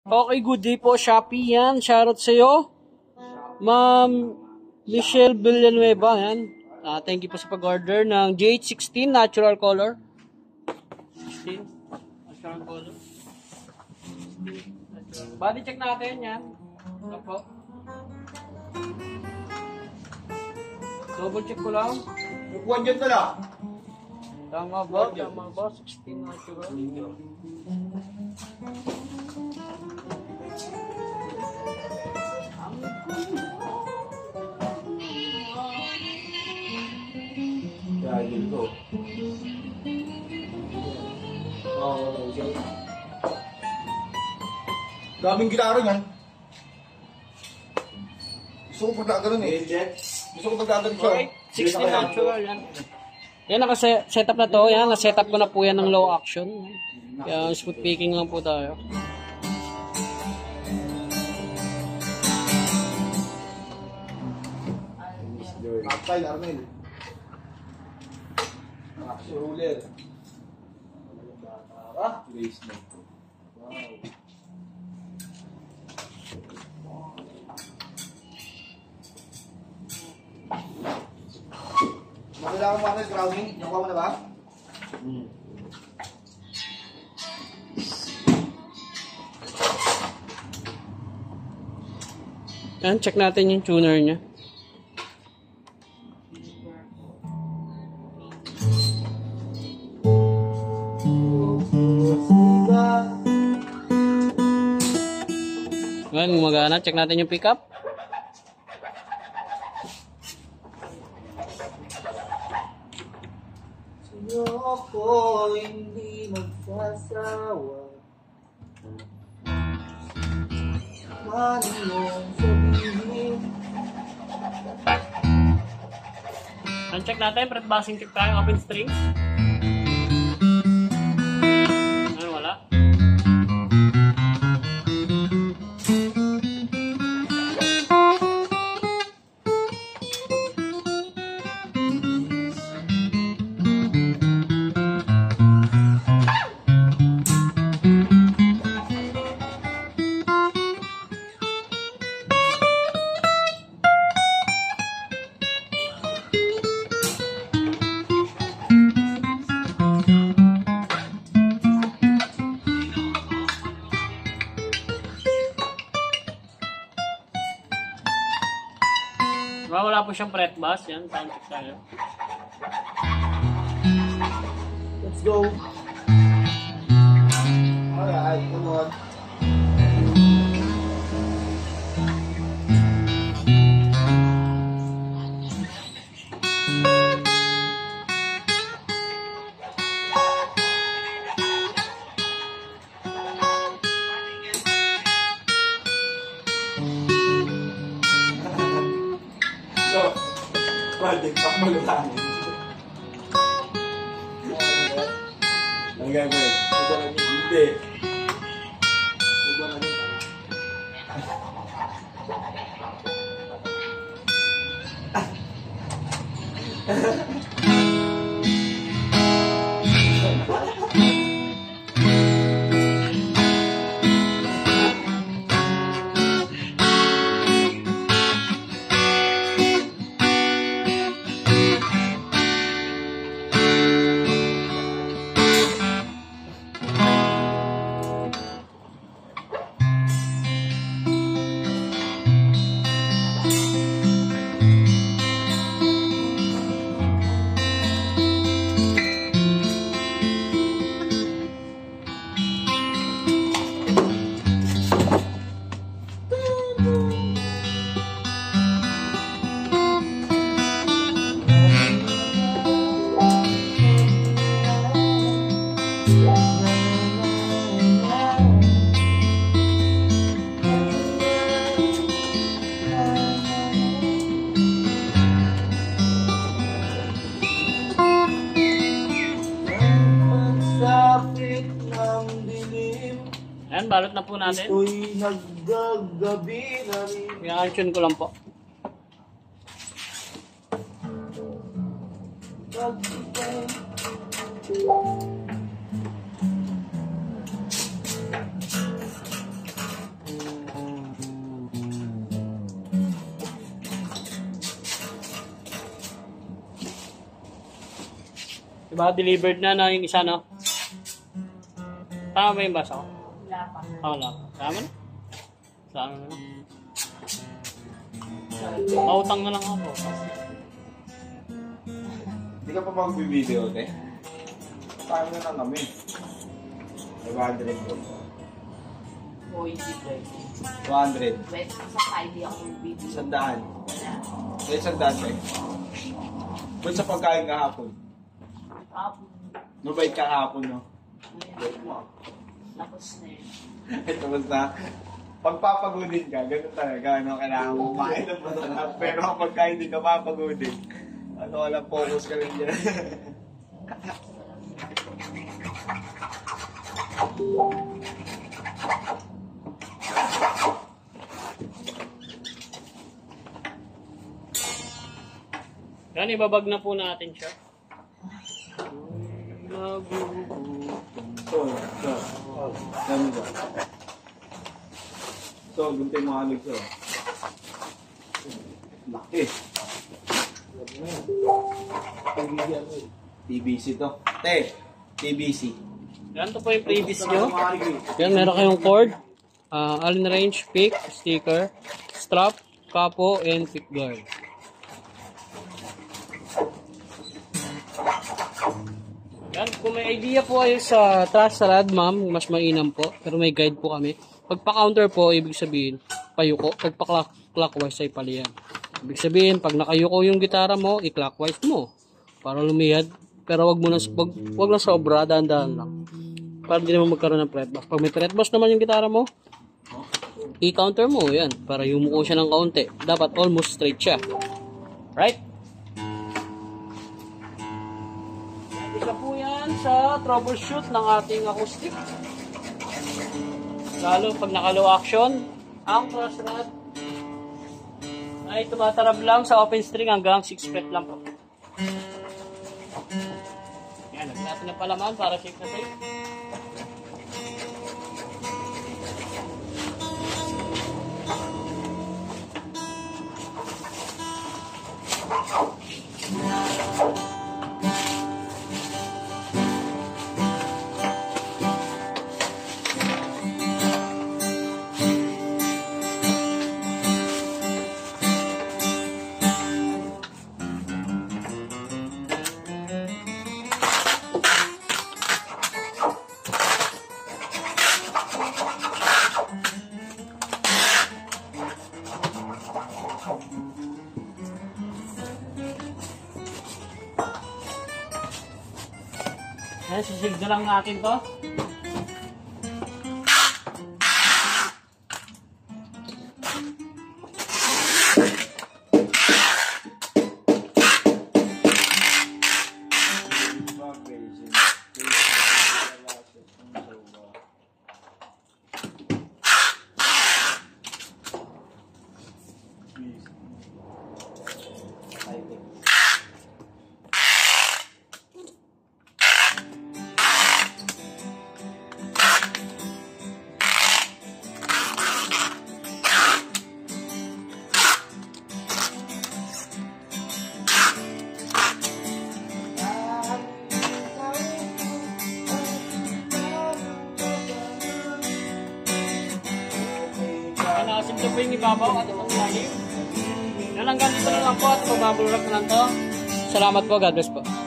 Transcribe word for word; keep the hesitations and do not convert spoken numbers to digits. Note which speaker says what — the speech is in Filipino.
Speaker 1: Okay, good day po, Shopee yan. Shoutout sa'yo. Ma'am Michelle Villanueva, yan. Uh, thank you po sa pag-order ng J H sixteen natural color. sixteen natural color. Body check natin, yan. Ito po. Double check ko lang.
Speaker 2: Kukuhan dyan pala.
Speaker 1: Tama ba? Tama ba? sixteen natural.
Speaker 2: Gagil ko. Oh, okay. Daming gitara yan. Gusto ko pagkaganon eh. Gusto ko pagkaganon siya.
Speaker 1: Okay, sixteen natural yan. Yan, naka-setup na to. Yan, na-setup ko na po yan ng low action. Kaya smooth picking lang po tayo.
Speaker 2: Upside, Arnel. Action ruler. Ah, base na ito. Wow. Makailangan mo Arnel, grounding. Nakuha mo na ba? Hmm.
Speaker 1: Yan, check natin yung tuner niya. Ngayon, gumagana. Check natin yung pickup.
Speaker 2: Sa'yo ako hindi magsasawa. Manong sabihin.
Speaker 1: Yan, check natin. Fret boxing check tayo. Open strings. Ano, wala. Wala po siyang fret bass. Yan, sound check tayo.
Speaker 2: Let's go. Alright, come on. So, project pack mo lang. Ang gagawin? Ito lang yung hindi. Ito lang yung
Speaker 1: Ayan, balot na po natin.
Speaker 2: ito'y naggagabi na rin.
Speaker 1: I-action ko lang po. Diba, delivered na na yung isa, no? Tama ba yung basa ko?
Speaker 3: Wala pa.
Speaker 1: Ah, wala pa. Tama na? Tama na lang. Mautang na lang ako.
Speaker 2: Hindi ka pa mag-video, te? Paano na lang kami? five hundred po.
Speaker 3: O, hindi pwede.
Speaker 2: two hundred.
Speaker 3: Pwede sa Friday ako mag-video.
Speaker 2: Sandaan. Eh, sandaan, te. Ba't sa pagkain kahapon?
Speaker 3: Tapos,
Speaker 2: Mabait ka kahapon, no? Bait mo.
Speaker 3: tapos na yun.
Speaker 2: Ito basta, pagpapagodin ka, ganun talaga, ano, kailangan mo kumain ng masarap. Pero kapag ka hindi ka papagodin, ano, walang focus ka lang dyan.
Speaker 1: Yan, ibabag na po natin siya.
Speaker 2: So, so, oh, dami ba? So, gunting mo halig so. Laki. T B C to. Te, T B C.
Speaker 1: Yan, ito po yung previous nyo. Yan, meron kayong cord, uh, Allen wrench, pick, sticker, strap, capo, and pick guard. Yan, kung may idea po kayo sa trash salad, ma'am, mas mainam po. Pero may guide po kami. Pag pa-counter po, ibig sabihin, payuko. Pag pa-clockwise ay palihan. Ibig sabihin, pag nakayuko yung gitara mo, i-clockwise mo. Para lumiyad. Pero wag mo na, wag, wag lang sobra, dahan-dahan lang. Para hindi naman magkaroon ng fretbox. Pag may fretbox naman yung gitara mo, i-counter mo, yan. Para yumuko siya ng kaunti. Dapat almost straight siya. Right? Isa po yan sa troubleshoot ng ating acoustic. Lalo pag naka-low action, ang cross rod ay tumatarab lang sa open string hanggang six fret lang po. Yan, lagyan natin ng palaman para safe na safe. Ayan, sisilda lang natin to. Nakasim ko po yung ibabaw at itong lalim. Yan, hanggang dito na lang po at mababulrak na lang to. Salamat po, God bless po.